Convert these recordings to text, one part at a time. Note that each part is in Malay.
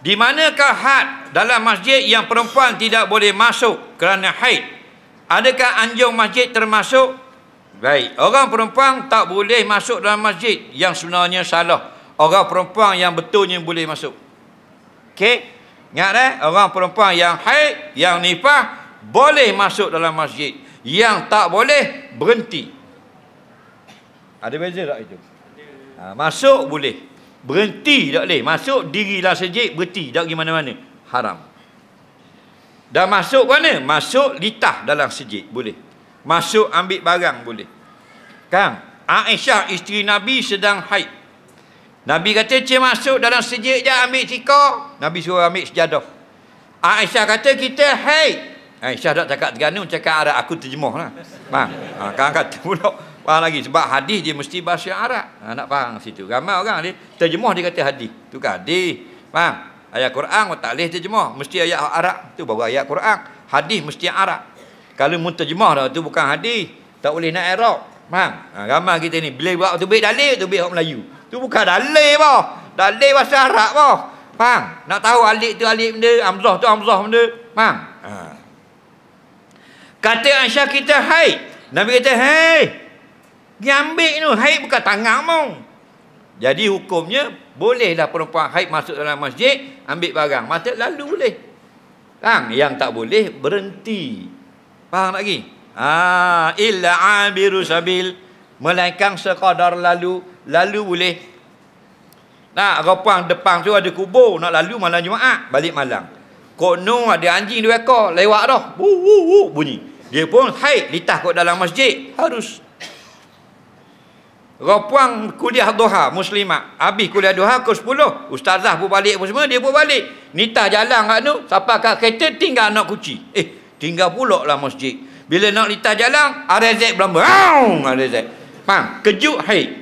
Di manakah had dalam masjid yang perempuan tidak boleh masuk kerana haid? Adakah anjung masjid termasuk? Baik, orang perempuan tak boleh masuk dalam masjid yang sebenarnya salah. Orang perempuan yang betulnya boleh masuk. Okey? Ingat orang perempuan yang haid, yang nifas boleh masuk dalam masjid. Yang tak boleh berhenti. Ada beza tak itu? Masuk boleh. Berhenti tak boleh. Masuk dirilah masjid, berhenti tak pergi mana-mana. Haram. Dan masuk mana? Masuk litah dalam masjid boleh. Masuk ambil barang boleh. Kan? Aisyah isteri Nabi sedang haid. Nabi kata, "Cik masuk dalam masjid je ambil tikar." Nabi suruh ambil sejadah. Aisyah kata, "Kita haid." Aisyah tak cakap Terengganu, cakap Arab. Aku terjemah lah. Faham? Kan kata pula faham lagi. Sebab hadis dia mesti bahasa Arab. Nak faham situ. Ramai orang dia terjemah, dia kata hadis. Tu kan hadis. Faham? Ayat Quran tak boleh terjemah. Mesti ayat Arab. Tu baru ayat Quran. Hadis mesti Arab. Kalau mu terjemah dah, tu bukan hadis. Tak boleh nak Arab. Faham? Ramai kita ni. Bila buat tu baik dalil, tu baik orang Melayu. Tu bukan dalil bah. Dalil bahasa Arab bah. Faham? Nak tahu alif tu alif benda, hamzah tu hamzah benda. Faham? Kata Aisyah, kita haid. Nabi kata, "Hei, pergi ambil tu. Haid bukan tangan mu." Jadi hukumnya, bolehlah perempuan haid masuk dalam masjid, ambil barang. Masuk lalu boleh. Faham? Yang tak boleh, berhenti. Faham lagi? Illa abiru sabil. Melainkan sekadar lalu. Lalu boleh. Nah, rapang depan tu ada kubur. Nak lalu malam Jumaat, balik malam. Kono ada anjing 2 ekor lewat dah. Bunyi. Dia pun haid, litah kat dalam masjid. Harus. Rapang kuliah duha muslimat. Habis kuliah duha ke 10. Ustazah pun balik pun semua, dia pun balik. Nitah jalan kat tu, sampai kat kereta tinggal anak kuci. Tinggal pula lah masjid. Bila nak litah jalan, RZ berlamba. RZ. Faham? Kejut haid.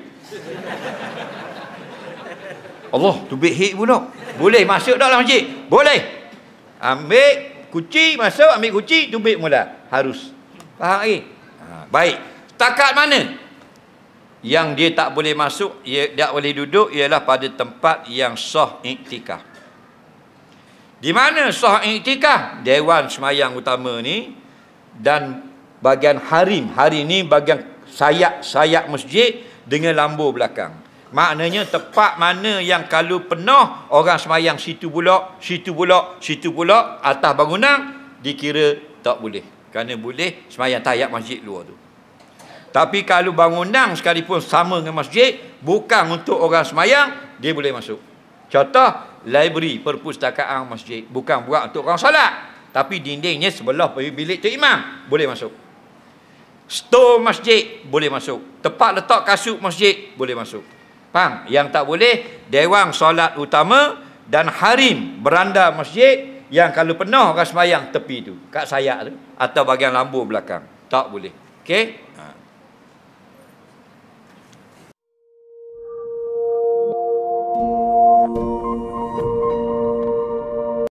Allah, tu big hit pula. Boleh masuk dalam masjid? Boleh. Ambil kuci, masuk, ambil kuci, tubik mula. Harus. Faham lagi? Baik. Setakat mana yang dia tak boleh masuk, dia tak boleh duduk, ialah pada tempat yang sah iktikaf. Di mana sah iktikaf? Dewan semayang utama ni dan bahagian harim. Hari ni bahagian sayap masjid dengan lambu belakang. Maknanya tempat mana yang kalau penuh orang semayang situ pula, situ pula, situ pula, atas bangunan, dikira tak boleh. Kerana boleh semayang tahiyat masjid luar tu. Tapi kalau bangunan sekalipun sama dengan masjid, bukan untuk orang semayang, dia boleh masuk. Contoh, library, perpustakaan masjid. Bukan buat untuk orang solat. Tapi dindingnya sebelah bilik tu imam, boleh masuk. Store masjid, boleh masuk. Tempat letak kasut masjid, boleh masuk. Faham? Yang tak boleh, dewan solat utama dan harim, beranda masjid, yang kalau penuh orang semayang tepi tu, kat sayap tu, atau bahagian lambu belakang. Tak boleh. Okey?